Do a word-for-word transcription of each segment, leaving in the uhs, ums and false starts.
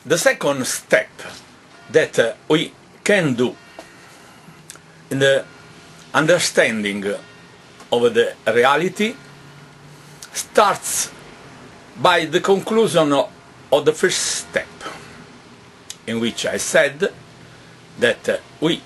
The second step that uh, we can do in the understanding of the reality starts by the conclusion of the first step, in which I said that uh, we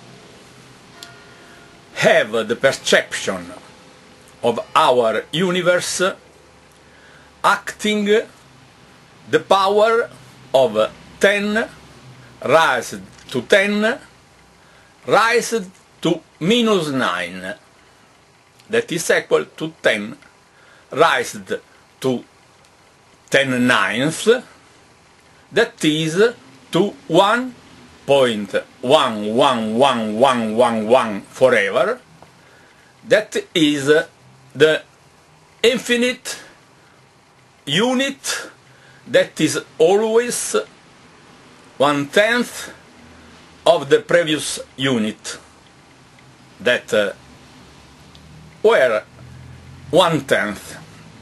have the perception of our universe acting the power of ten raised to ten raised to minus nine, that is equal to ten raised to ten ninths, that is to one point one one one one one one forever. That is the infinite unit that is always one tenth of the previous unit that uh, were one tenth.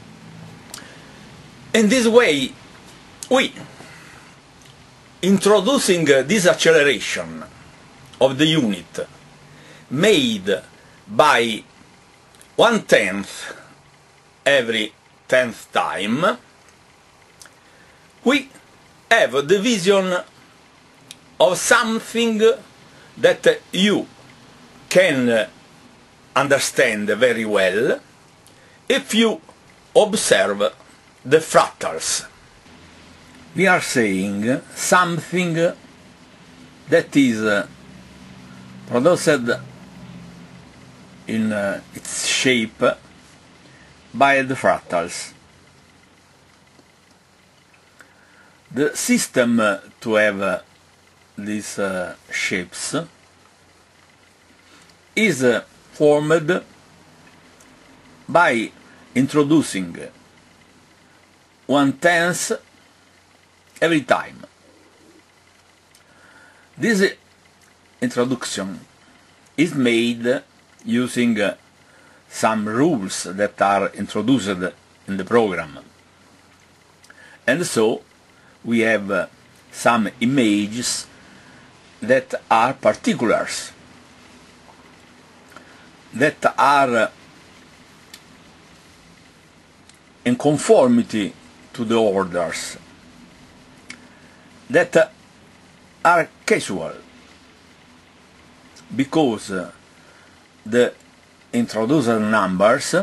In this way, we, introducing uh, this acceleration of the unit made by one tenth every tenth time, we have the vision of something that you can understand very well if you observe the fractals. We are saying something that is produced in uh, its shape by the fractals. The system to have uh, these uh, shapes is uh, formed by introducing one tenth every time. This introduction is made using uh, some rules that are introduced in the program, and so we have uh, some images that are particulars, that are uh, in conformity to the orders, that uh, are casual, because uh, the introduced numbers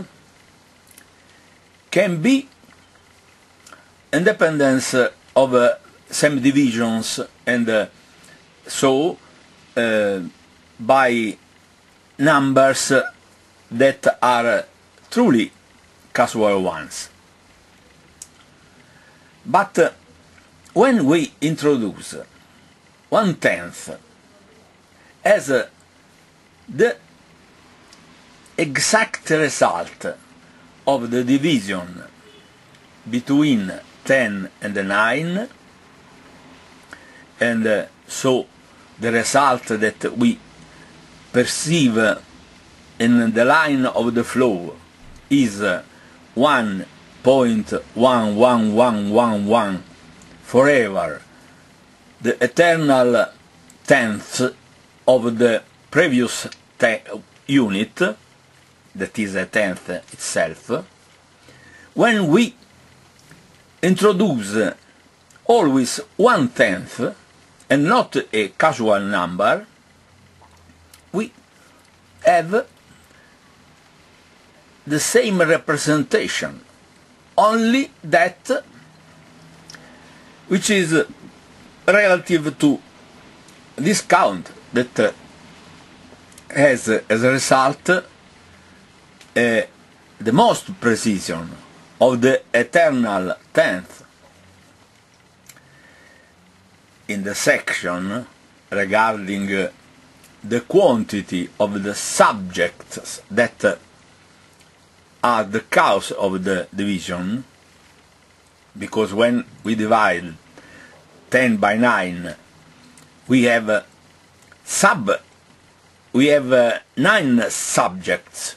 can be independent of uh, same divisions, and uh, so uh, by numbers that are truly casual ones. But uh, when we introduce one tenth as uh, the exact result of the division between ten and nine, and uh, so the result that we perceive in the line of the flow is uh, one point one one one one one forever, the eternal tenth of the previous unit, that is a tenth itself. When we introduce always one tenth and not a casual number, we have the same representation, only that which is relative to this count that uh, has uh, as a result uh, the most precision of the eternal tenth. In the section regarding uh, the quantity of the subjects that uh, are the cause of the division, because when we divide ten by nine, we have uh, sub we have uh, nine subjects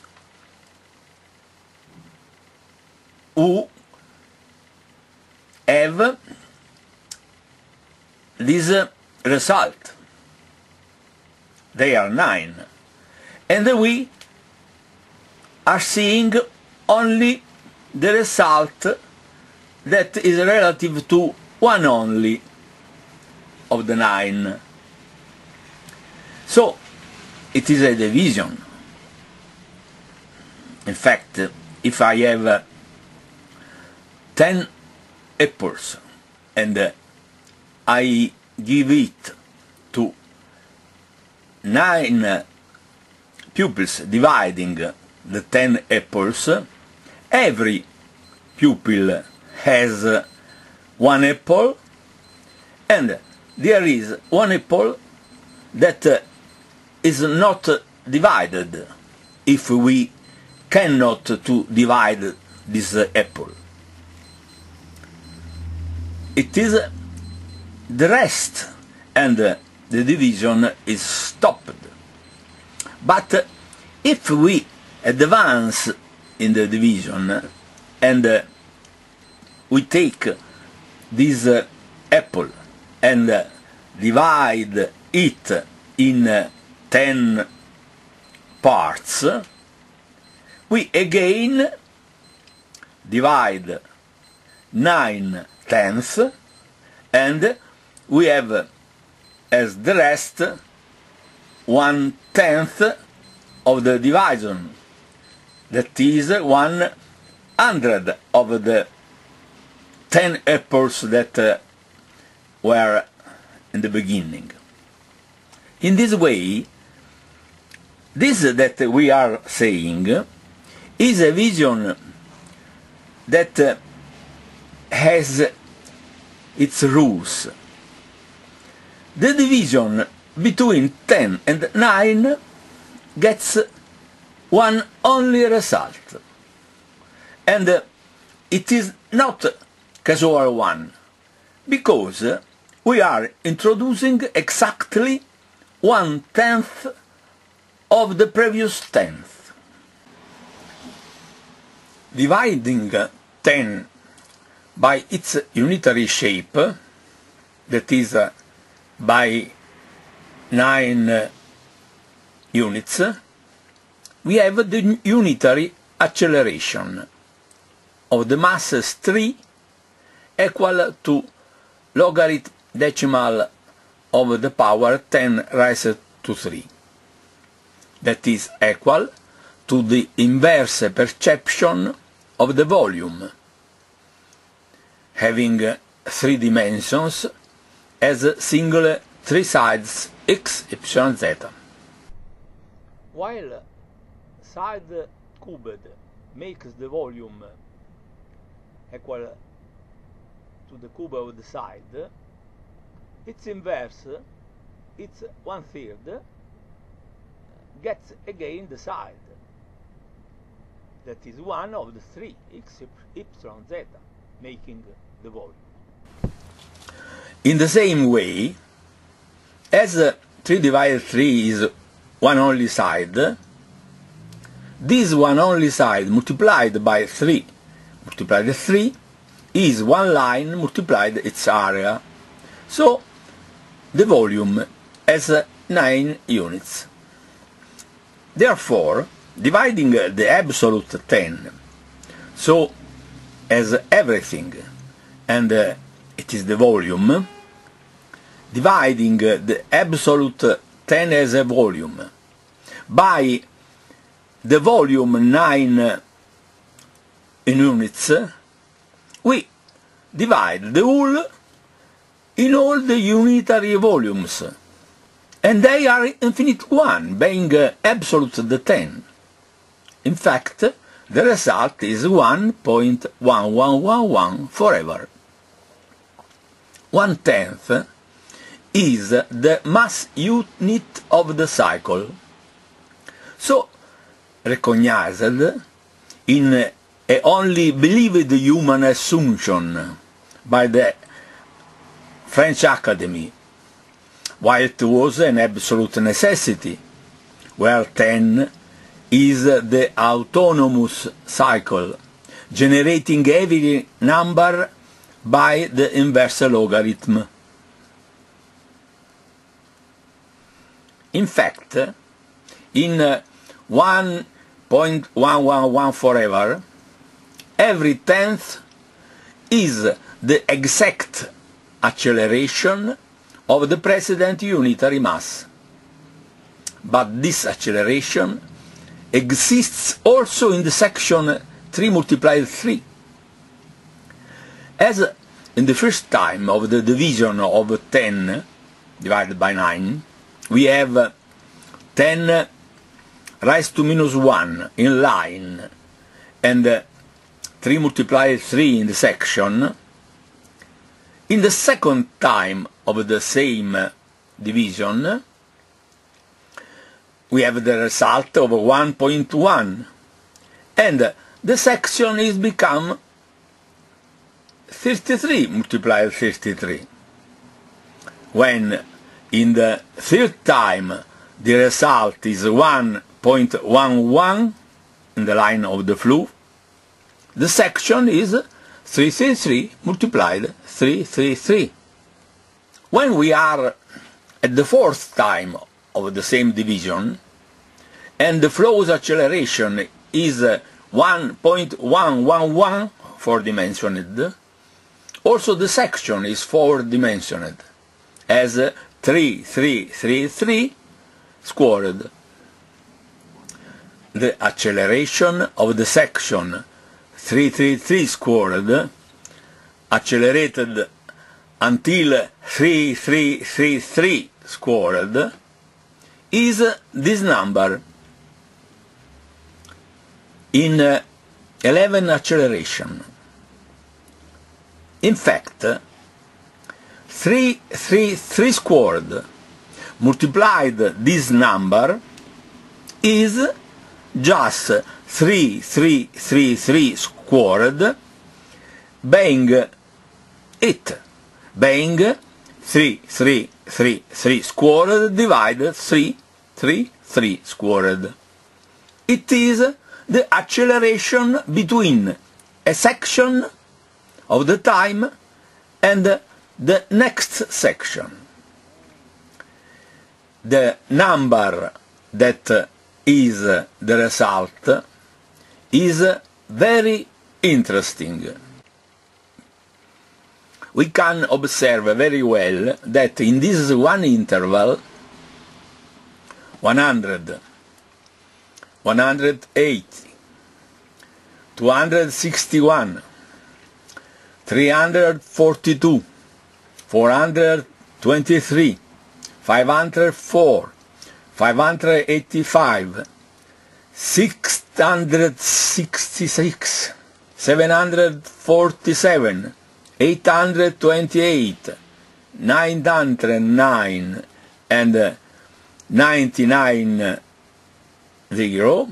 who have this uh, result. They are nine. And we are seeing only the result that is relative to one only of the nine. So it is a division. In fact, if I have uh, ten apples and uh, I give it to nine uh, pupils dividing the ten apples, every pupil has uh, one apple, and there is one apple that uh, is not uh, divided if we cannot to divide this uh, apple. It is uh, the rest, and uh, the division is stopped. But uh, if we advance in the division and uh, we take this uh, apple and uh, divide it in uh, ten parts, we again divide nine tenths, and we have as the rest one tenth of the division, that is one hundred of the ten apples that uh, were in the beginning. In this way, this that we are saying is a vision that uh, has its rules. The division between ten and nine gets one only result, and uh, it is not casual one, because we are introducing exactly one tenth of the previous tenth. Dividing ten by its unitary shape, that is uh, by nine uh, units, we have the unitary acceleration of the masses three equal to logarithm decimal of the power ten raised to three. That is equal to the inverse perception of the volume, having three dimensions as single three sides x, y, z. While side cubed makes the volume equal to the cube of the side, its inverse, its one third, gets again the side, that is one of the three x, y, z, making the volume. In the same way, as uh, three divided three is one only side, this one only side multiplied by three multiplied by three is one line multiplied its area. So the volume has uh, nine units. Therefore, dividing the absolute ten, so as everything, and uh, it is the volume, dividing the absolute ten as a volume by the volume nine in units, we divide the whole in all the unitary volumes, and they are infinite one, being absolute the ten. In fact, the result is one point one one one one forever. One tenth is the mass unit of the cycle, so recognized in a only believed human assumption by the French Academy, while it was an absolute necessity, where ten is the autonomous cycle, generating every number by the inverse logarithm. In fact, in uh, one point one one one forever, every tenth is the exact acceleration of the precedent unitary mass. But this acceleration exists also in the section three multiplied three. As in the first time of the division of ten divided by nine, we have ten raised to minus one in line and three multiplied three in the section. In the second time of the same division, we have the result of one point one, and the section is become thirty-three multiplied thirty-three. When in the third time the result is one point one one in the line of the flow, the section is three hundred thirty-three multiplied three hundred thirty-three. When we are at the fourth time of the same division, and the flow's acceleration is one point one one one four-dimensioned, also the section is four-dimensioned, as three thousand three hundred thirty-three squared. The acceleration of the section three hundred thirty-three squared, accelerated until three thousand three hundred thirty-three squared, is this number in uh, eleven acceleration. In fact, three hundred thirty-three squared multiplied this number is just three thousand three hundred thirty-three squared being it, being three thousand three hundred thirty-three squared divided three hundred thirty-three squared. It is the acceleration between a section of the time and the next section. The number that is the result is very interesting. We can observe very well that in this one interval, one hundred, one hundred eighty, two hundred sixty-one, three hundred forty-two, four hundred twenty-three, five hundred four, five hundred eighty-five, six hundred sixty-six, seven hundred forty-seven, eight hundred twenty-eight, nine hundred nine, and ninety-nine zero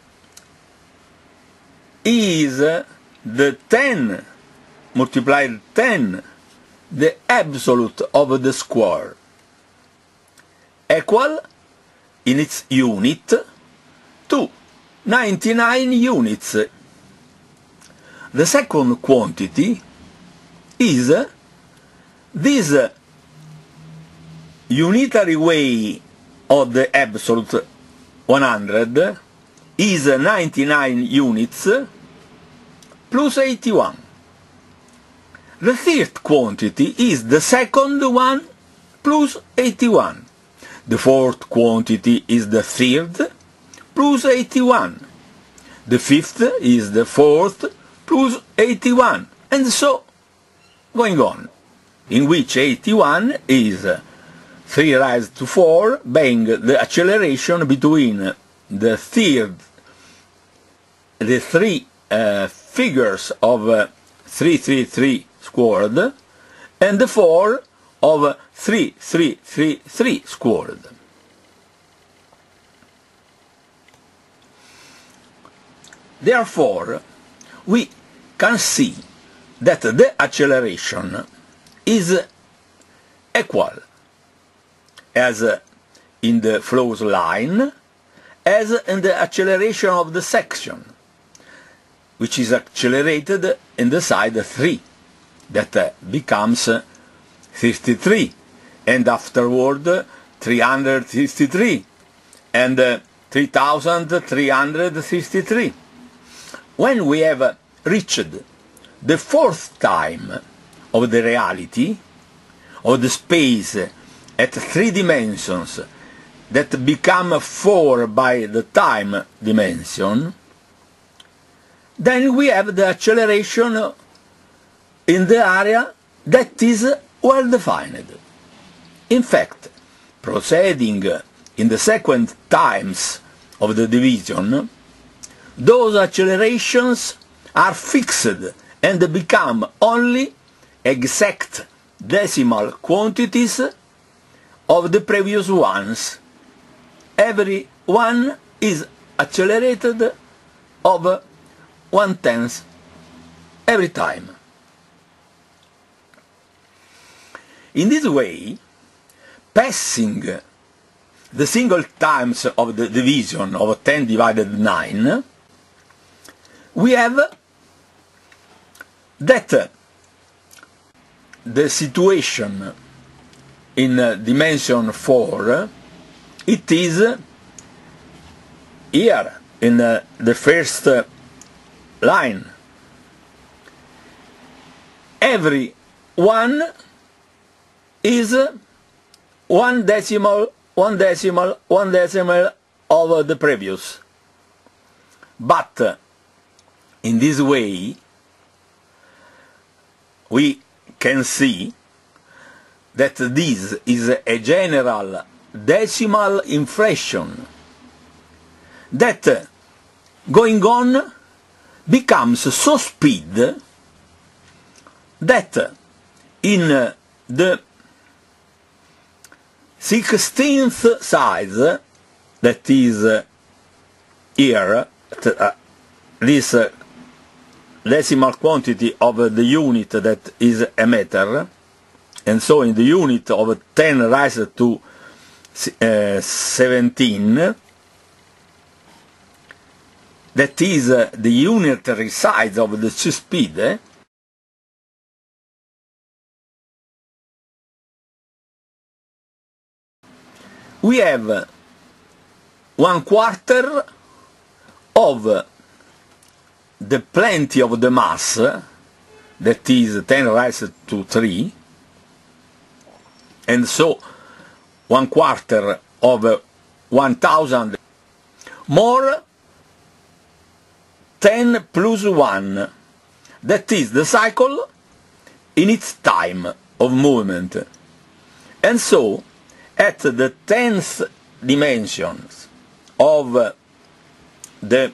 is the ten multiplied ten, the absolute of the square, equal in its unit to ninety-nine units. The second quantity is this unitary way of the absolute one hundred is ninety-nine units plus eighty-one. The third quantity is the second one plus eighty-one. The fourth quantity is the third plus eighty-one. The fifth is the fourth plus eighty-one, and so going on, in which eighty-one is three raised to four, being the acceleration between the third, the three uh, figures of uh, three hundred thirty-three squared, and the four of three thousand three hundred thirty-three squared. Therefore, we can see that the acceleration is equal as in the flow's line as in the acceleration of the section, which is accelerated in the side three, that becomes thirty-three, and afterward three hundred sixty-three and uh, three thousand three hundred sixty-three. When we have reached the fourth time of the reality, of the space at three dimensions that become four by the time dimension, then we have the acceleration in the area that is well defined. In fact, proceeding in the second times of the division, those accelerations are fixed and become only exact decimal quantities of the previous ones. Every one is accelerated of one-tenth every time. In this way, passing the single times of the division of ten divided nine, we have that the situation in dimension four, it is here in the first line. Every one is one decimal, one decimal, one decimal of the previous. But in this way, we can see that this is a general decimal inflation that, going on, becomes so speed that in the sixteenth size, that is here, uh, this uh, decimal quantity of the unit that is a meter, and so in the unit of ten raised to uh, seventeen, that is uh, the unitary size of the speed, eh? We have one quarter of the plenty of the mass, that is ten raised to three, and so one quarter of one thousand more ten plus one, that is the cycle in its time of movement. And so at the tenth dimensions of the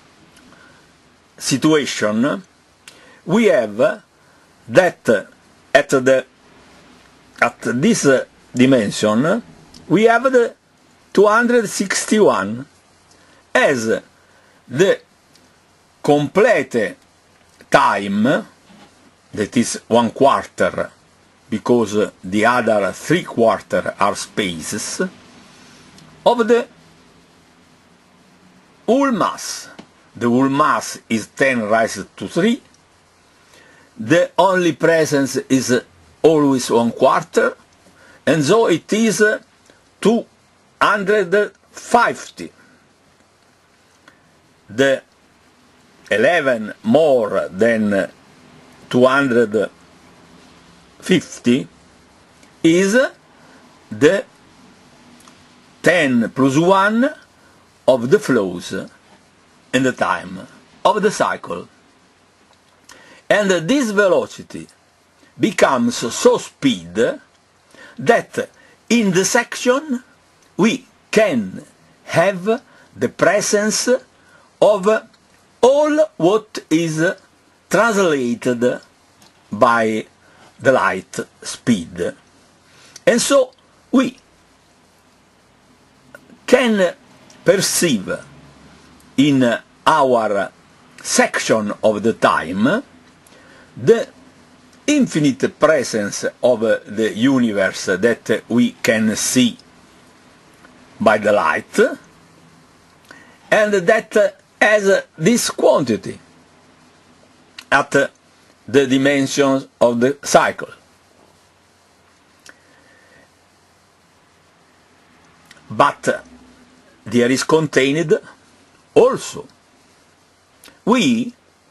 situation, we have that at the at this dimension we have the two hundred sixty-one as the complete time, that is one quarter, because the other three quarters are spaces, of the whole mass. The whole mass is ten raised to three, the only presence is always one quarter, and so it is two hundred fifty. The eleven more than two hundred fifty is the ten plus one of the flows in the time of the cycle. And this velocity becomes so speed that in the section we can have the presence of all what is translated by the light speed. And so we can perceive in our section of the time the infinite presence of the universe that we can see by the light, and that has this quantity at the dimensions of the cycle. but there is contained also. We,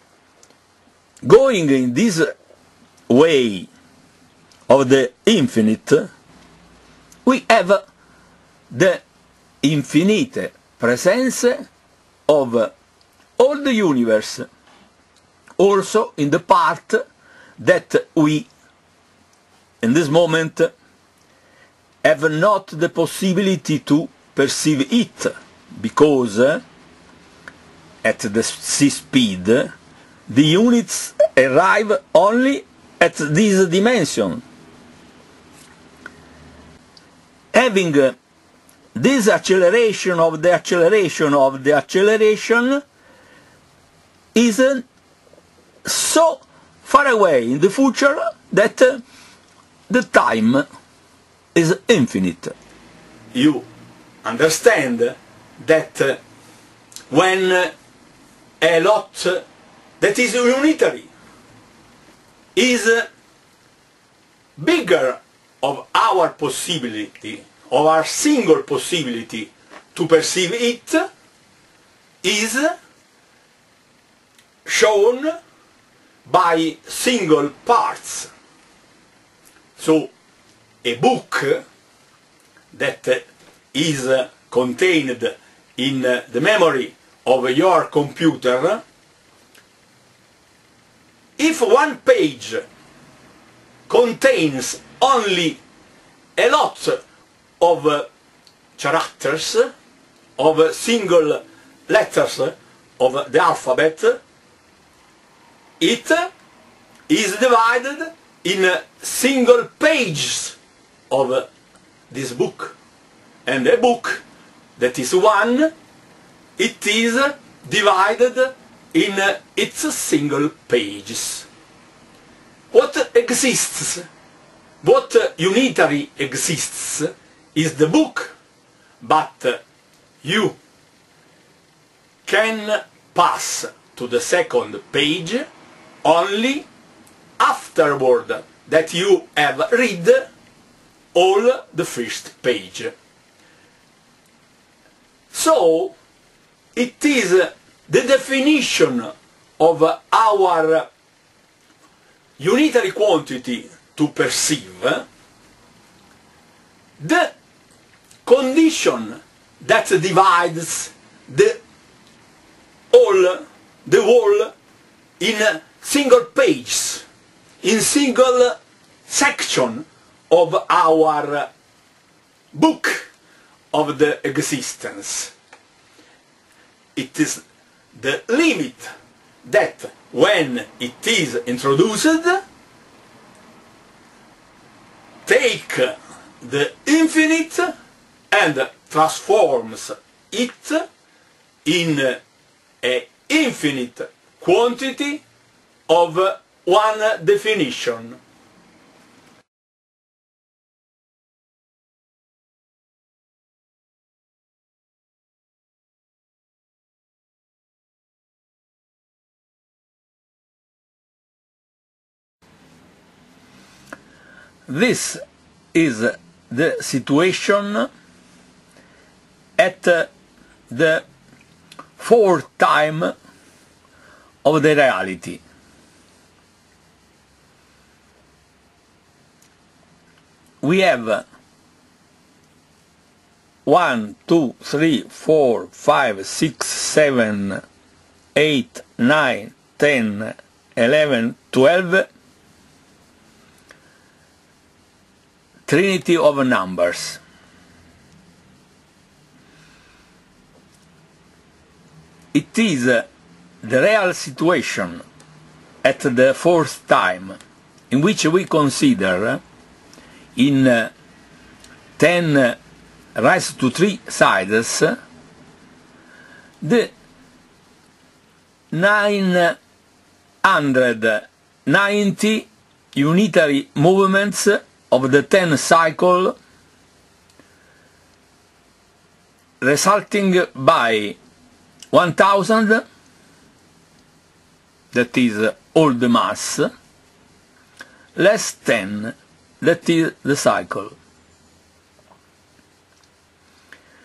going in this way of the infinite, we have the infinite presence of all the universe, also in the part that we, in this moment, have not the possibility to perceive it, because at the c speed the units arrive only at this dimension. Having this acceleration of the acceleration of the acceleration is so far away in the future that the time is infinite. You understand that when a lot that is unitary is bigger of our possibility, of our single possibility to perceive it, is shown by single parts. So a book that is contained in the memory of your computer, if one page contains only a lot of characters, of single letters of the alphabet, it is divided in single pages of this book. And a book that is one, it is divided in its single pages. What exists, what unitary exists, is the book, but you can pass to the second page only afterward that you have read all the first page. So it is the definition of our unitary quantity to perceive, the condition that divides the whole, the whole in single pages, in single section of our book of the existence. It is the limit that, when it is introduced, take the infinite and transforms it in an infinite quantity of one definition. This is the situation at the fourth time of the reality. We have one, two, three, four, five, six, seven, eight, nine, ten, eleven, twelve trinity of numbers. It is the real situation at the fourth time, in which we consider in ten raised to three sides the nine hundred ninety unitary movements of the ten cycle, resulting by one thousand, that is all the mass, less ten, that is the cycle.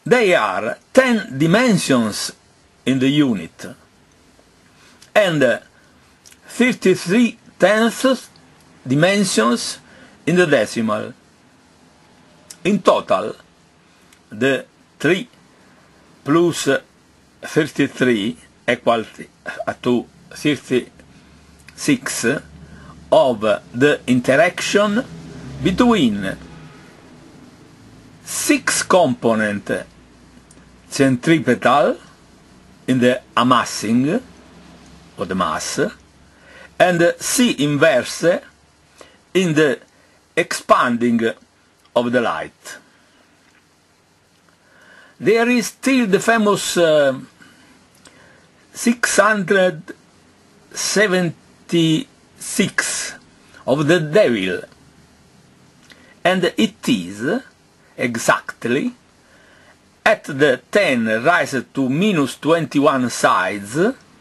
they are ten dimensions in the unit and thirty-three tenths dimensions in the decimal. In total, the three plus thirty-three equal to thirty-six of the interaction between six component centripetal in the amassing of the mass and C inverse in the expanding of the light. There is still the famous uh, six hundred seventy-six of the devil, and it is exactly at the ten raised to minus twenty-one sides,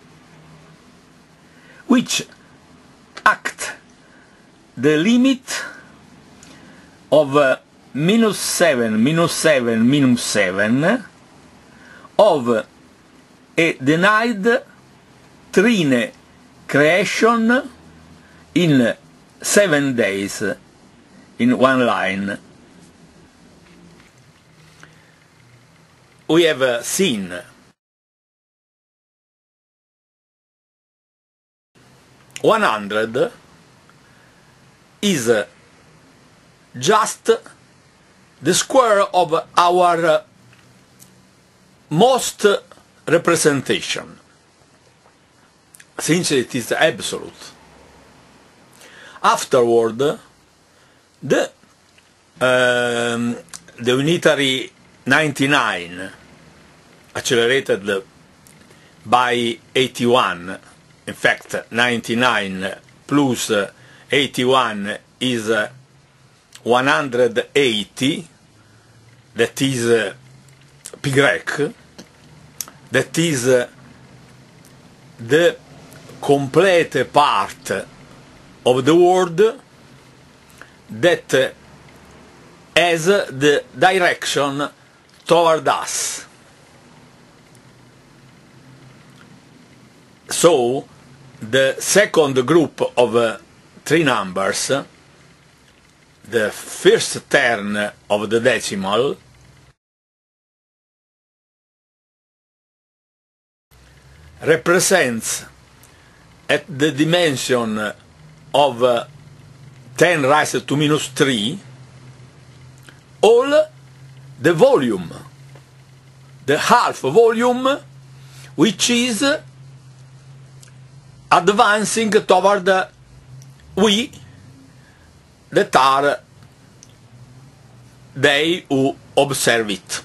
which act the limit of uh, minus seven, minus seven, minus seven of a denied trine creation in seven days in one line. We have uh, seen one hundred is uh, just the square of our uh, most representation, since it is absolute. Afterward, the um, the unitary ninety-nine accelerated by eighty-one, in fact ninety-nine plus eighty-one is one hundred eighty, that is uh, pi Greek, that is uh, the complete part of the world that uh, has the direction toward us. So the second group of uh, three numbers, the first term of the decimal, represents at the dimension of uh, ten raised to minus three all the volume, the half volume, which is advancing toward uh, we that are they who observe it.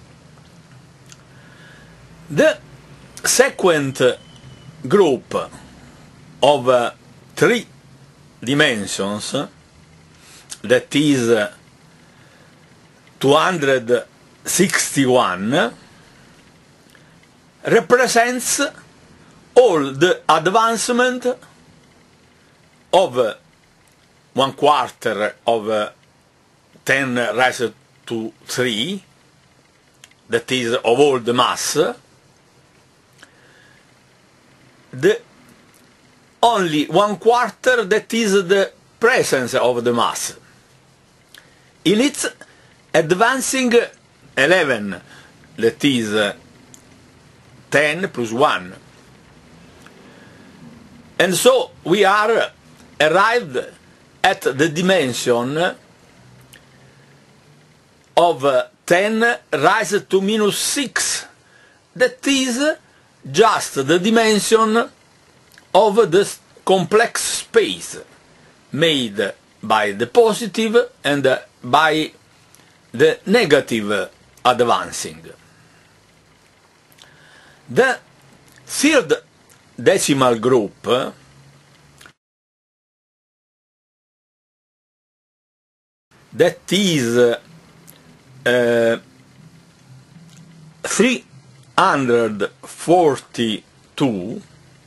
The second group of uh, three dimensions, that is uh, two hundred sixty-one, represents all the advancement of uh, one quarter of uh, ten raised to three, that is of all the mass, the only one quarter that is the presence of the mass. In its advancing eleven, that is uh, ten plus one. And so we are arrived at the dimension of uh, ten raised to minus six, that is just the dimension of the complex space made by the positive and by the negative advancing. The third decimal group that is uh, three hundred forty-two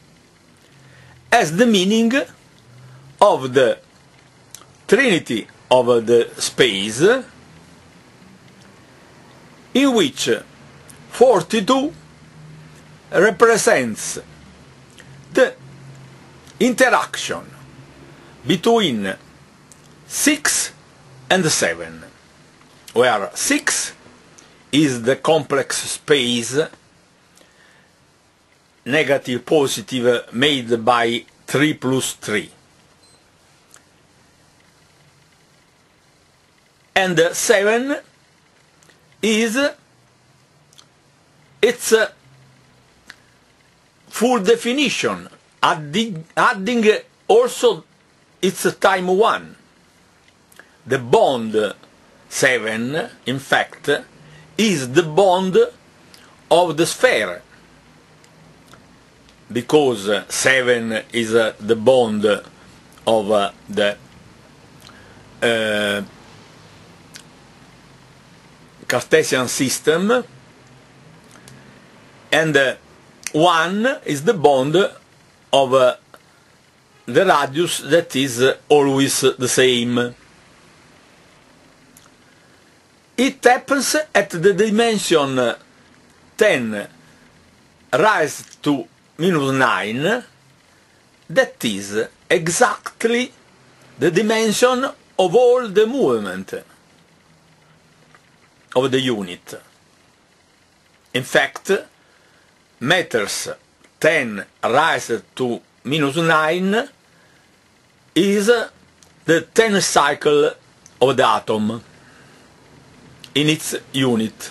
as the meaning of the trinity of the space in which forty-two represents the interaction between six and seven, where six is the complex space negative positive made by three plus three, and seven is its full definition, adding, adding also its time one. The bond seven, in fact, is the bond of the sphere, because seven is uh, the bond of uh, the uh, Cartesian system, and uh, one is the bond of uh, the radius that is uh, always the same. It happens at the dimension ten raised to minus nine, that is exactly the dimension of all the movement of the unit. In fact, matters ten raised to minus nine is the tenth cycle of the atom in its unit.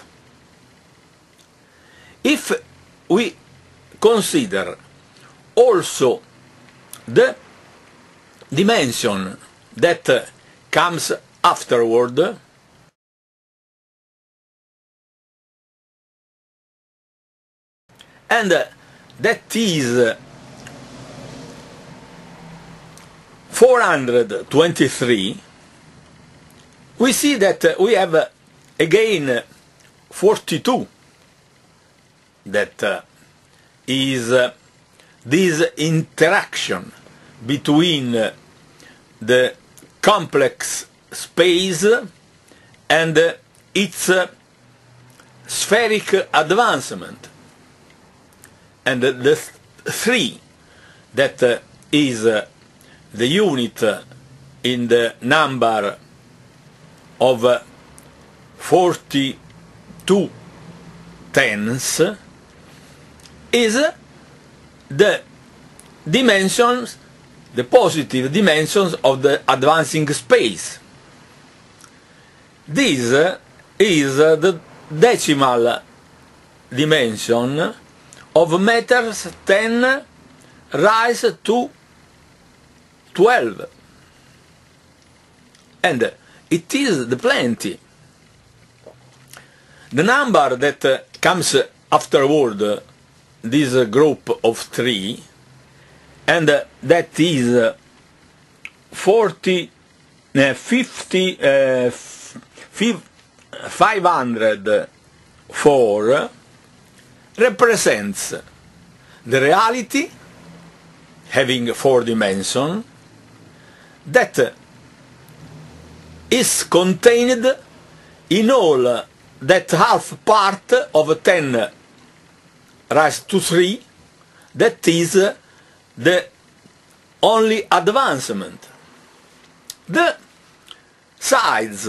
If we consider also the dimension that comes afterward, and that is four hundred twenty-three, we see that we have again forty-two, that uh, is uh, this interaction between uh, the complex space and uh, its uh, spheric advancement, and uh, the th three, that uh, is uh, the unit uh, in the number of uh, forty-two tens, is the dimensions, the positive dimensions of the advancing space. This is the decimal dimension of matters ten raised to twelve, and it is the plenty. The number that uh, comes afterward, uh, this uh, group of three, and uh, that is uh, forty, uh, fifty, uh, five hundred four, represents the reality having four dimensions that is contained in all that half part of ten raised to three, that is the only advancement. The sides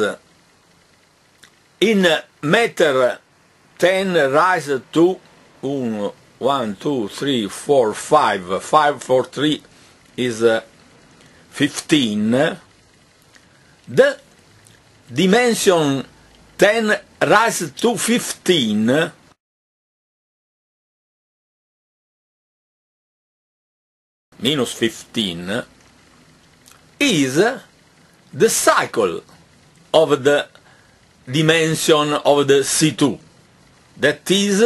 in matter ten raised to one, two, three, four, five, five, four, three is uh, fifteen. The dimension ten raised to fifteen minus fifteen is the cycle of the dimension of the C two, that is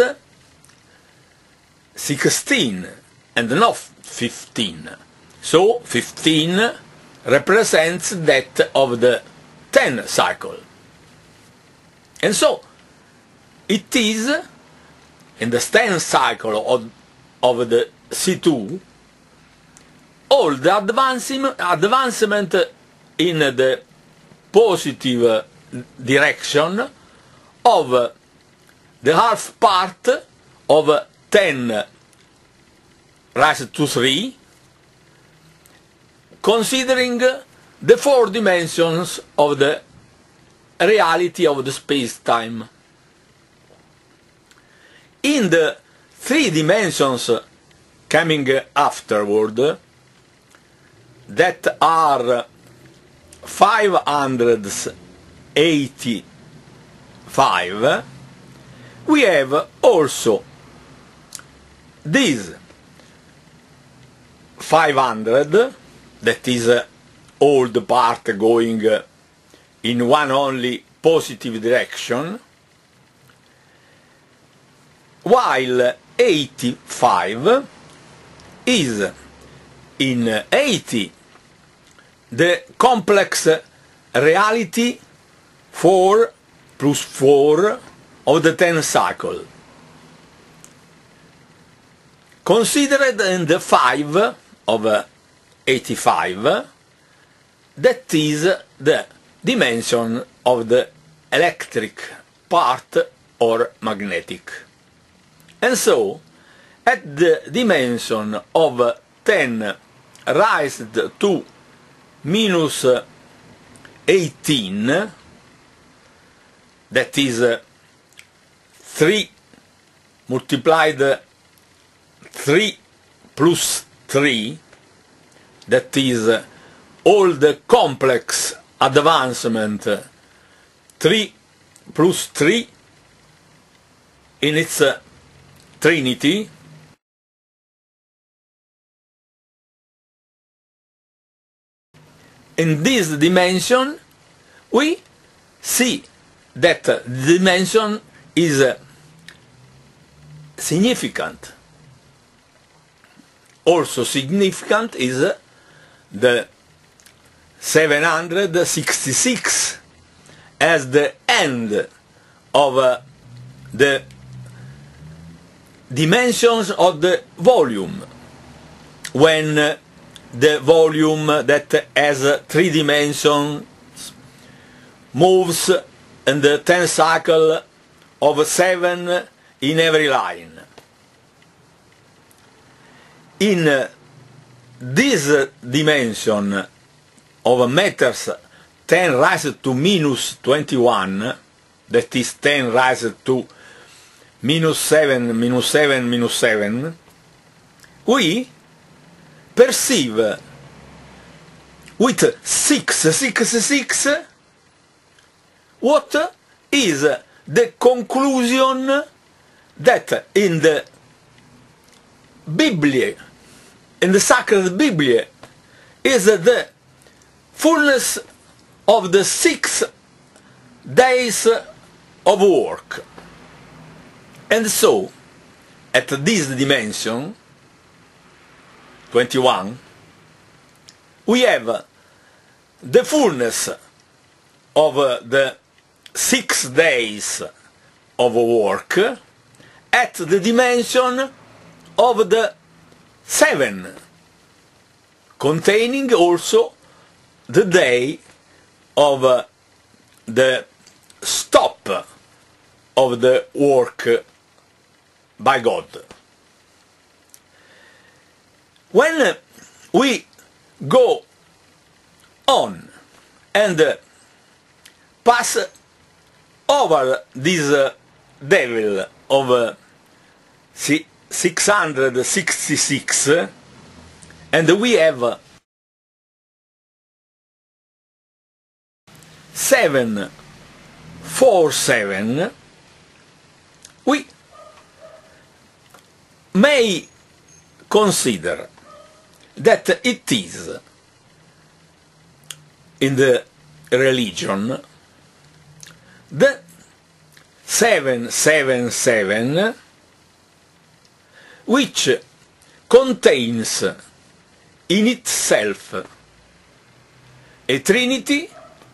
sixteen and not fifteen. So fifteen represents that of the ten cycle. And so it is in the tenth cycle of, of the C two, all the advancement, advancement in the positive direction of the half part of ten raised to three, considering the four dimensions of the reality of the space-time. In the three dimensions coming afterward, that are five hundred eighty-five, we have also this five hundred, that is uh, all the part going uh, in one only positive direction, while eighty-five is in eighty the complex reality four plus four of the ten cycle, considered in the five of eighty-five, that is the dimension of the electric part or magnetic. And so, at the dimension of ten raised to minus eighteen, that is three multiplied three plus three, that is all the complex advancement three plus three in its trinity, in this dimension we see that the dimension is significant. Also significant is the seven hundred sixty-six as the end of uh, the dimensions of the volume, when uh, the volume that has uh, three dimensions moves in the ten cycle of seven in every line. In uh, this uh, dimension of meters ten raised to minus twenty-one, that is ten raised to minus seven, minus seven, minus seven, we perceive with six, six, six, what is the conclusion that in the Biblia, in the sacred Biblia, is the fullness of the six days of work. And so, at this dimension, twenty-one, we have the fullness of the six days of work at the dimension of the seven, containing also the day of uh, the stop of the work by God. When we go on and uh, pass over this uh, devil of uh, six hundred sixty-six, and we have seven forty-seven, we may consider that it is in the religion the seven seven seven, which contains in itself a trinity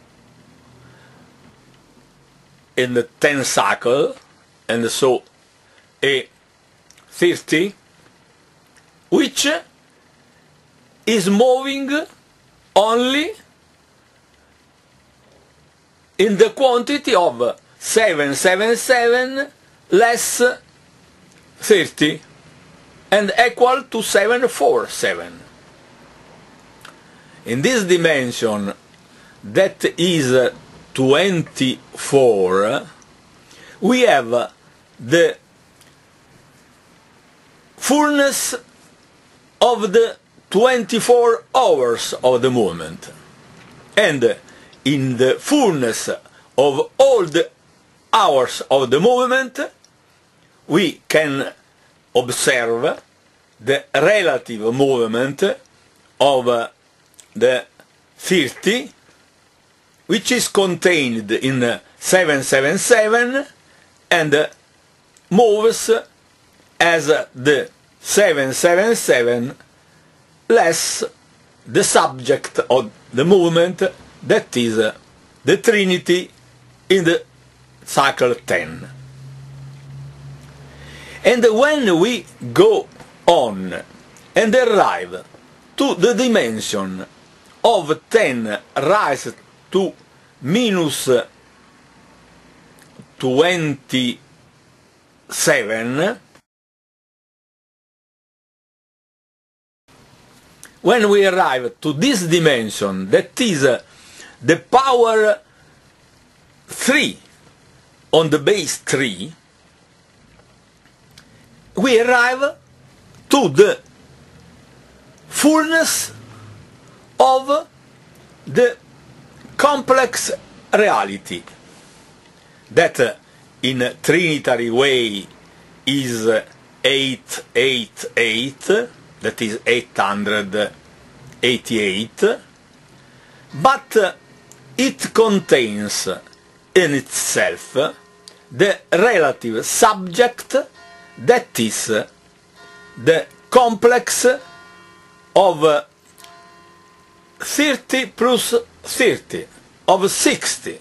in the ten cycle, and so a thirty, which is moving only in the quantity of seven seven seven less thirty and equal to seven forty-seven. In this dimension, that is twenty-four, we have the fullness of the twenty-four hours of the movement, and in the fullness of all the hours of the movement we can observe the relative movement of the thirty, which is contained in seven seventy-seven and moves as the seven seventy-seven less the subject of the movement, that is the Trinity in the cycle ten. And when we go on and arrive to the dimension of ten raised to minus twenty-seven, when we arrive to this dimension, that is the power three on the base three, we arrive to the fullness of the complex reality, that in a trinitary way is eight eight eight, that is eight hundred eighty-eight, but it contains in itself the relative subject, that is the complex of thirty plus thirty, of sixty.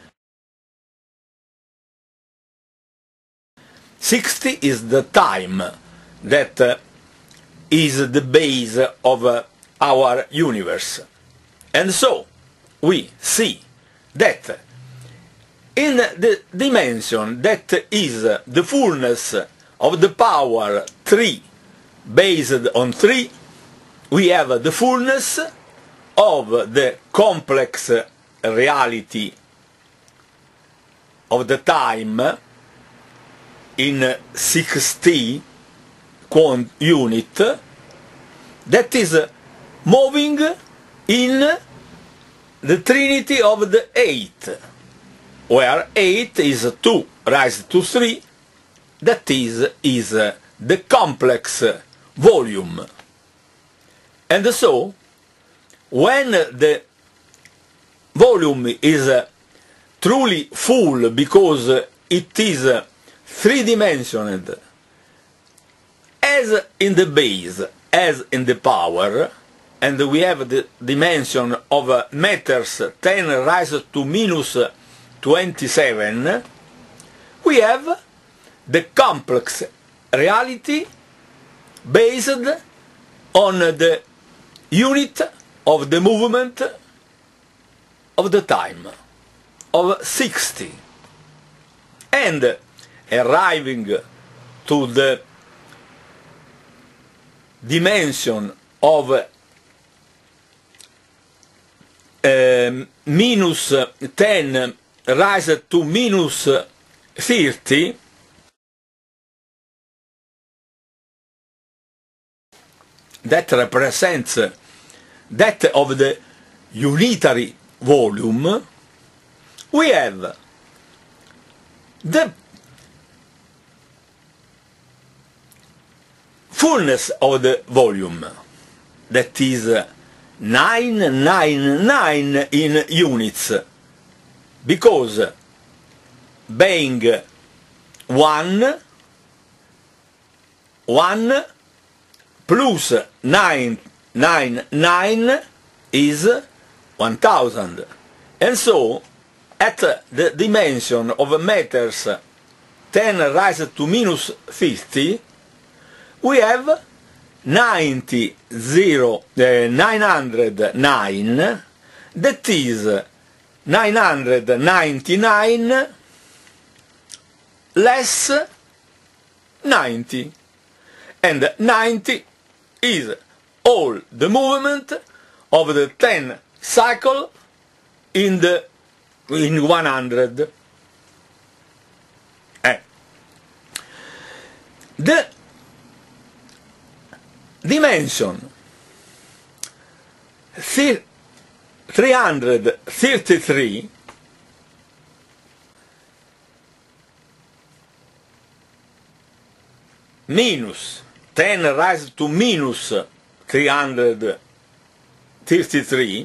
sixty is the time that is the base of our universe. And so we see that in the dimension that is the fullness of the power three based on three, we have the fullness of the complex reality of the time in sixty quant unit, that is moving in the trinity of the eight, where eight is two raised to three, that is, is the complex volume. And so, when the volume is truly full because it is three-dimensioned, as in the base, as in the power, and we have the dimension of matters ten raised to minus twenty-seven, we have the complex reality based on the unit of the movement of the time, of sixty, and arriving to the dimension of uh, minus ten raised to minus thirty, that represents that of the unitary volume, we have the fullness of the volume, that is nine nine nine in units, because being one, one plus nine nine nine is one thousand. And so, at the dimension of matters ten raised to minus fifty, we have ninety, zero, uh, nine hundred nine, that is nine hundred ninety-nine less ninety, and ninety is all the movement of the ten cycle in the in one hundred. Eh. The dimension three hundred thirty-three minus ten raised to minus three hundred thirty-three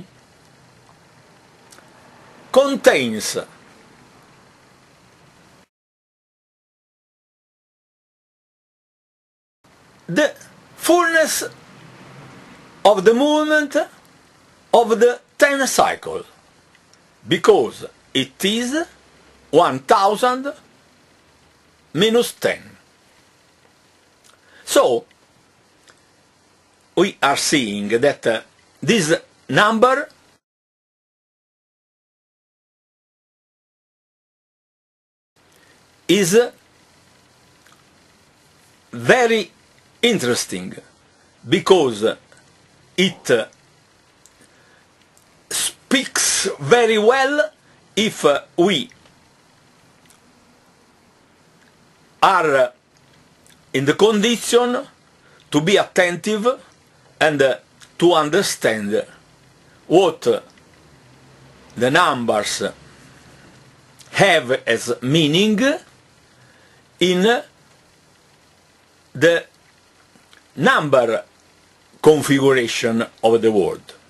contains the fullness of the movement of the ten cycle, because it is one thousand minus ten. So we are seeing that uh, this number is very interesting, because it speaks very well if we are in the condition to be attentive and to understand what the numbers have as meaning in the number configuration of the world.